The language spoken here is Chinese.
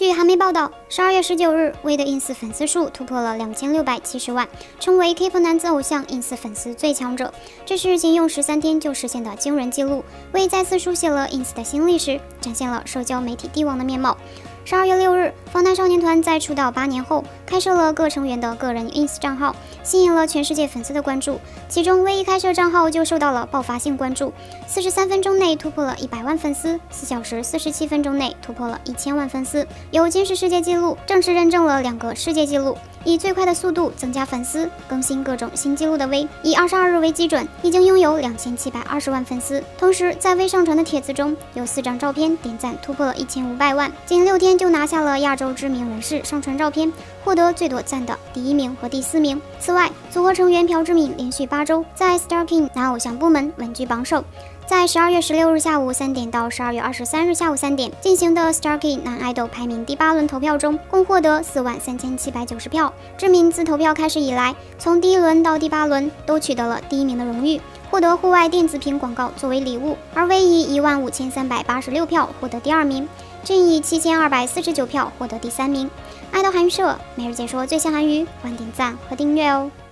据韩媒报道，12月19日，威的 ins 粉丝数突破了2670万，成为 K-pop 男子偶像 ins 粉丝最强者。这是仅用13天就实现的惊人纪录，威再次书写了 ins 的新历史，展现了社交媒体帝王的面貌。12月6日，防弹少年团在出道8年后，开设了各成员的个人 ins 账号，吸引了全世界粉丝的关注。其中，威一开设账号就受到了爆发性关注，43分钟内突破了100万粉丝，4小时47分钟内突破了1000万粉丝，有金氏世界纪录，正式认证了2个世界纪录。以最快的速度增加粉丝，更新各种新纪录的威，以22日为基准，已经拥有2720万粉丝。同时，在威上传的帖子中，有4张照片点赞突破了1500万，仅6天就拿下了亚洲知名人士上传照片，获得最多赞的第1名和第4名。此外，组合成员朴智敏连续8周在 StarKing 男偶像部门稳居榜首。在12月16日下午3点到12月23日下午3点进行的 StarKing 男爱豆排名第8轮投票中，共获得43790票。智敏自投票开始以来，从第1轮到第8轮都取得了第1名的荣誉，获得户外电子屏广告作为礼物。而威以15386票获得第2名，俊以7249票获得第3名。爱豆韩语社每日解说最新韩语，欢迎点赞和订阅哦。